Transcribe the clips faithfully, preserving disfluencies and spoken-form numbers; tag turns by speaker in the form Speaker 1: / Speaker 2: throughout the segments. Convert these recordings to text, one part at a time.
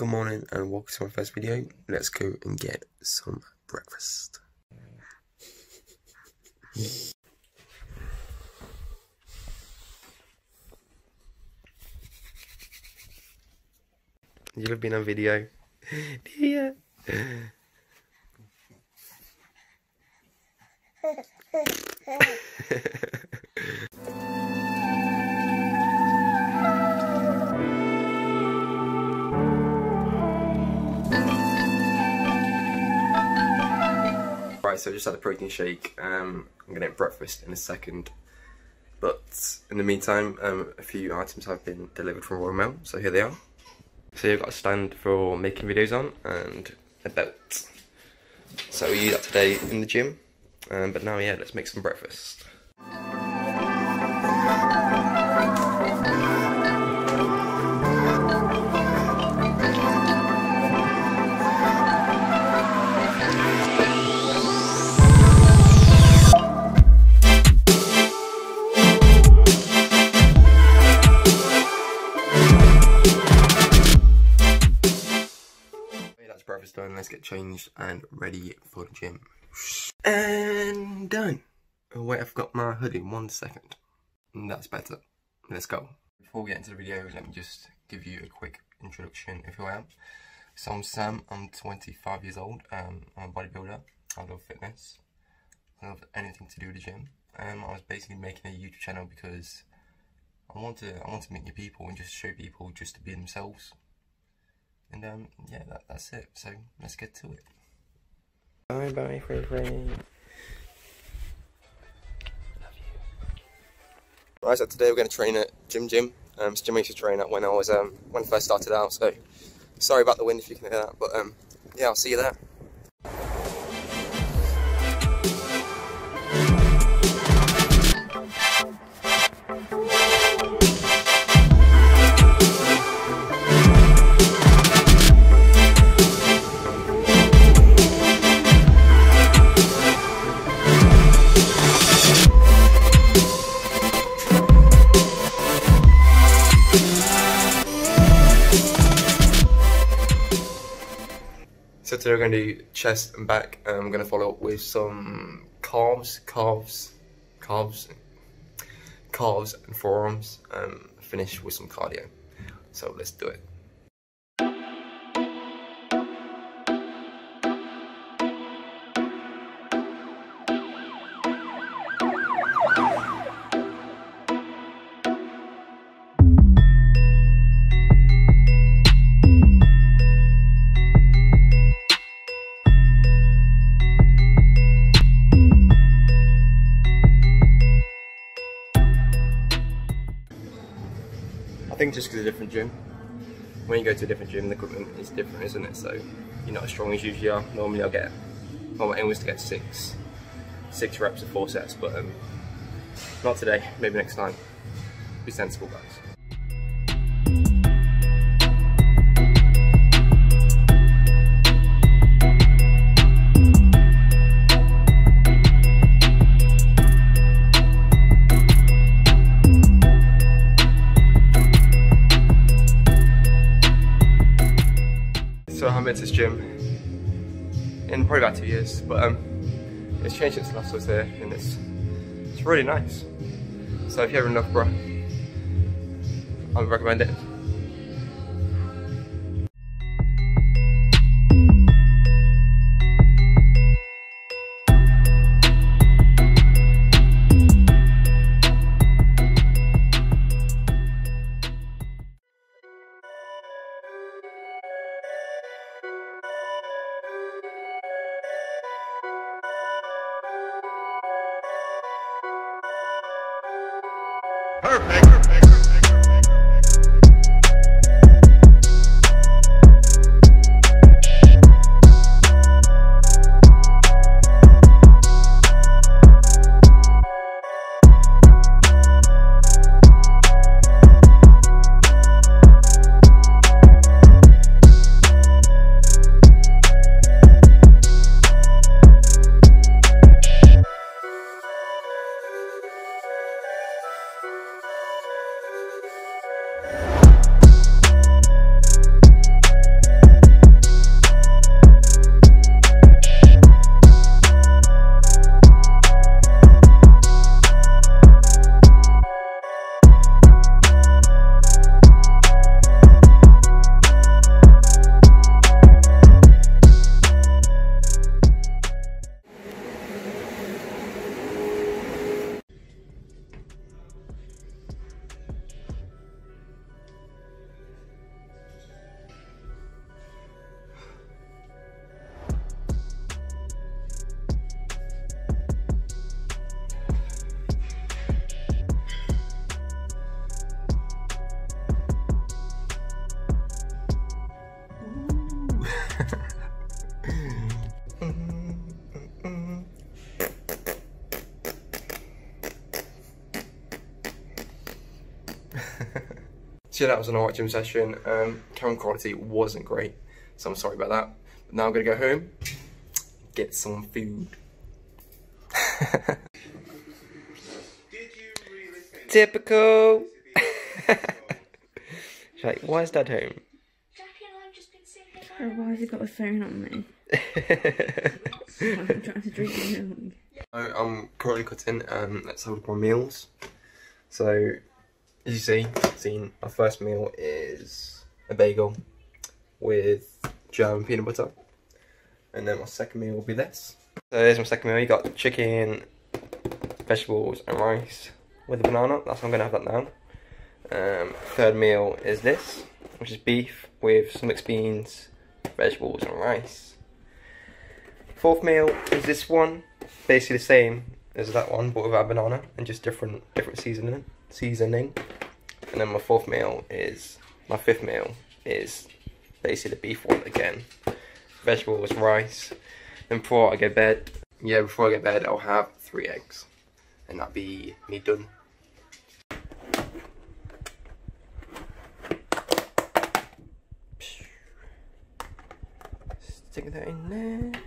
Speaker 1: Good morning and welcome to my first video. Let's go and get some breakfast. You've been on video. Yeah. Right, so I just had a protein shake. Um, I'm gonna have breakfast in a second, but in the meantime, um, a few items have been delivered from Royal Mail, so here they are. So you've got a stand for making videos on and a belt. So we use that today in the gym, um, but now yeah, let's make some breakfast. Breakfast done, let's get changed and ready for the gym. And done. Oh wait, I've got my hoodie, one second. That's better. Let's go. Before we get into the video, let me just give you a quick introduction of who I am. So I'm Sam, I'm twenty-five years old, um, I'm a bodybuilder, I love fitness, I love anything to do with the gym. Um, I was basically making a YouTube channel because I want to, I want to meet new people and just show people just to be themselves. And um, yeah, that, that's it. So let's get to it. Bye bye, Frey Frey. Love you. Right, so today we're going to train at Gym Gym. Um, it's Gym I used to train at when I was um when I first started out. So sorry about the wind if you can hear that, but um yeah, I'll see you there. So today we're going to do chest and back, and I'm going to follow up with some calves, calves, calves, calves and forearms, and finish with some cardio. So let's do it. I think just because it's a different gym. When you go to a different gym, the equipment is different, isn't it? So you're not as strong as you usually are. Normally I'll get, well, my aim was to get six, six reps of four sets, but um, not today, maybe next time. Be sensible, guys. So I haven't been to this gym in probably about two years, but um, it's changed since last I was here, and it's it's really nice. So if you ever in Loughborough, I would recommend it.
Speaker 2: Perfect. Perfect.
Speaker 1: So that was an alright gym session. Um, camera quality wasn't great, so I'm sorry about that. But now I'm gonna go home, get some food. Typical. She's like, why is Dad home?
Speaker 3: Oh, why has he got a phone on me? I'm trying to drink milk.
Speaker 1: I'm currently cutting. Um, let's hold up my meals. So, as you see, seen our first meal is a bagel with jam and peanut butter, and then my second meal will be this. So there's my second meal. You got chicken, vegetables, and rice with a banana. That's I'm gonna have that now. Um, third meal is this, which is beef with some mixed beans, vegetables, and rice. Fourth meal is this one, basically the same as that one, but without banana and just different different seasoning. Seasoning. And then my fourth meal is my fifth meal is basically the beef one again. Vegetables, rice. Then before I go to bed, yeah, before I get to bed, I'll have three eggs, and that'll be me done. Stick that in there.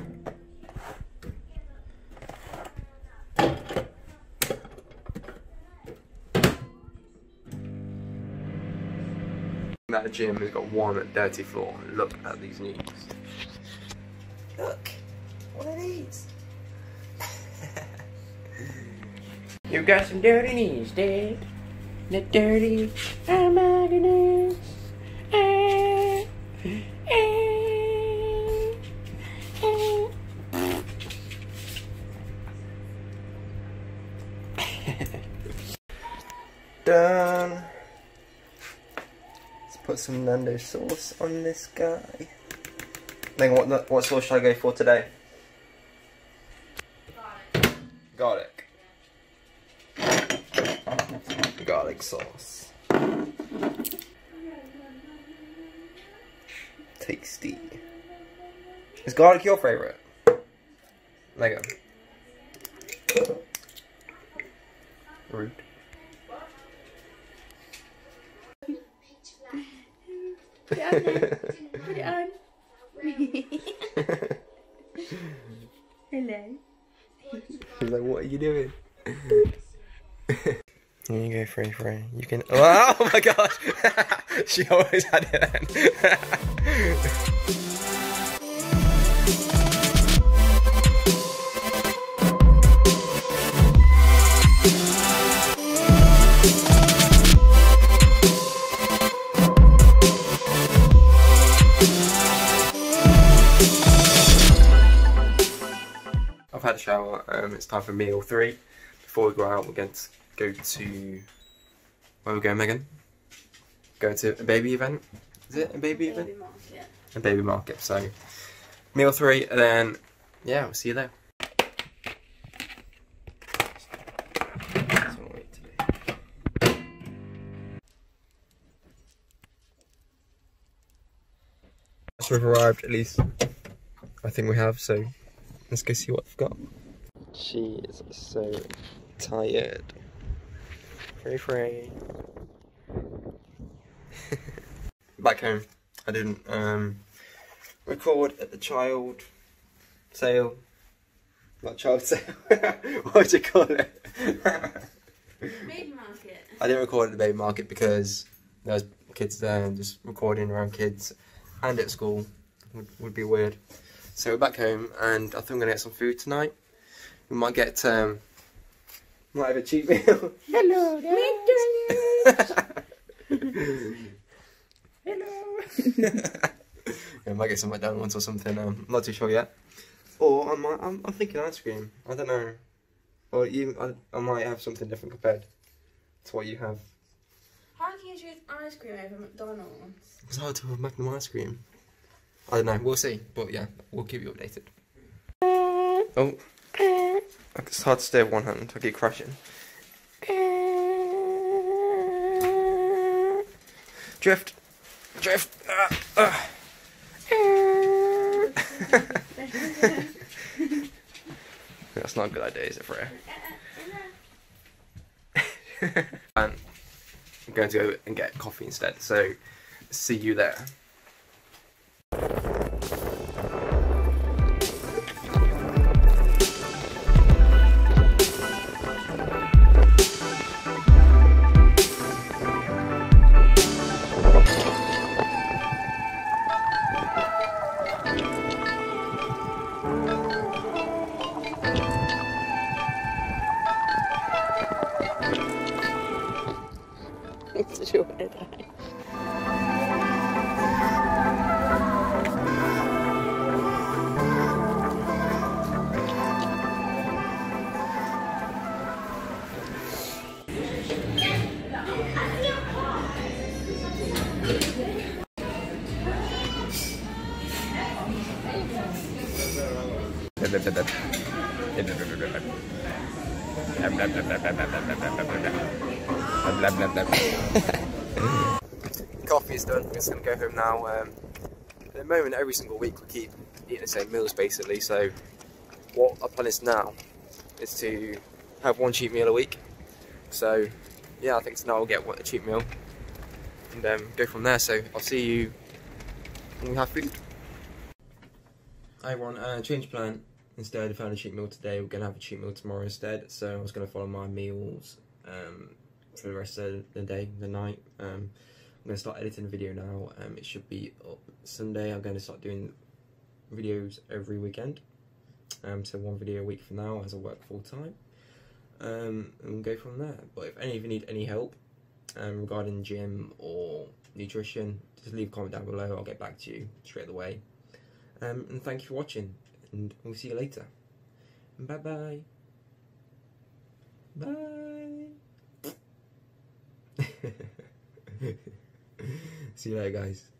Speaker 1: That gym has got one dirty floor. Look at these knees. Look, what are these?
Speaker 3: You got some dirty knees, Dad. The dirty, oh my goodness. Ah, ah, ah.
Speaker 1: Done. Let's put some Nando sauce on this guy. Then what what sauce should I go for today? Garlic. Garlic. Garlic sauce. Tasty. Is garlic your favourite? Lego. Rude.
Speaker 3: Put it on there. Put it on. Hello.
Speaker 1: She's like, what are you doing? Here you go, free free. You can. Oh my gosh! She always had it then. I've had a shower. Um, it's time for meal three. Before we go out, we're going to go to where we go, Megan? Go to a baby event. Is it a baby, baby event?
Speaker 3: Market.
Speaker 1: A baby market. So meal three, and then yeah, we'll see you there. So we've arrived, at least I think we have, so let's go see what we've got. She is so tired. Free free. Back home, I didn't um, record at the child sale. Not child sale, what would you call it?
Speaker 3: Baby market.
Speaker 1: I didn't record at the baby market because there was kids there and just recording around kids and at school would, would be weird. So we're back home and I think I'm going to get some food tonight. We might get, um, might have a cheap meal.
Speaker 3: Hello, McDonald's.
Speaker 1: Hello. I might get some McDonald's or something, um, I'm not too sure yet. Or I might, I'm, I'm thinking ice cream, I don't know. Or you, I, I might have something different compared to what you have.
Speaker 3: How can you choose ice cream over McDonald's?
Speaker 1: It's hard to have Magnum ice cream. I don't know, we'll see. But yeah, we'll keep you updated. Oh, it's hard to stay with one hand, I keep crashing. Drift! Drift! Ah, ah. That's not a good idea, is it, Freya? And going to go and get coffee instead. So see you there. Coffee is done. I'm just going to go home now. Um, at the moment, every single week we keep eating the same meals basically. So what our plan is now is to have one cheat meal a week. So yeah, I think tonight I'll get a cheat meal and um, go from there. So I'll see you when we have food. Hi everyone, uh, change plan. Instead, I found a cheat meal today. We're going to have a cheat meal tomorrow instead. So I was going to follow my meals um, for the rest of the day, the night. Um, I'm going to start editing the video now. Um, it should be up Sunday. I'm going to start doing videos every weekend. Um, so one video a week from now as I work full time. Um, and we'll go from there. But if any of you need any help um, regarding gym or nutrition, just leave a comment down below. I'll get back to you straight away. Um, and thank you for watching. And we'll see you later. Bye bye. Bye. See you later, guys.